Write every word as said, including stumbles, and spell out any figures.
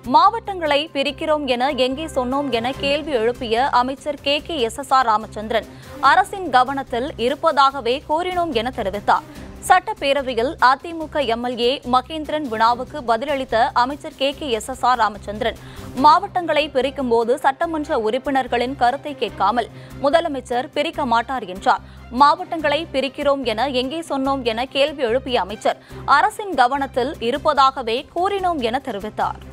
மாவட்டங்களை பிரிக்கிறோம் என எங்கே சொன்னோம் என கேள்வி எழுப்பிய அமைச்சர் K K S S R Ramachandran அரசின் கவனத்தில் இருப்பதாகவே கூறினோம் என தெரிவித்தார். சட்டப்பேரவையில் அதிமுக எம்எல்ஏ மகேந்திரன் வினாவுக்கு பதிலளித்த அமைச்சர் K K S S R Ramachandran மாவட்டங்களை பிரிக்கும் போது சட்டமன்ற உறுப்பினர்களின் கருத்தை கேட்காமல் முதலமைச்சர் பிரிக்க மாட்டார் என்றார். மாவட்டங்களை பிரிக்கிறோம் என எங்கே சொன்னோம் என கேள்வி எழுப்பிய அமைச்சர் அரசின் கவனத்தில் இருப்பதாகவே கூறினோம் என தெரிவித்தார்.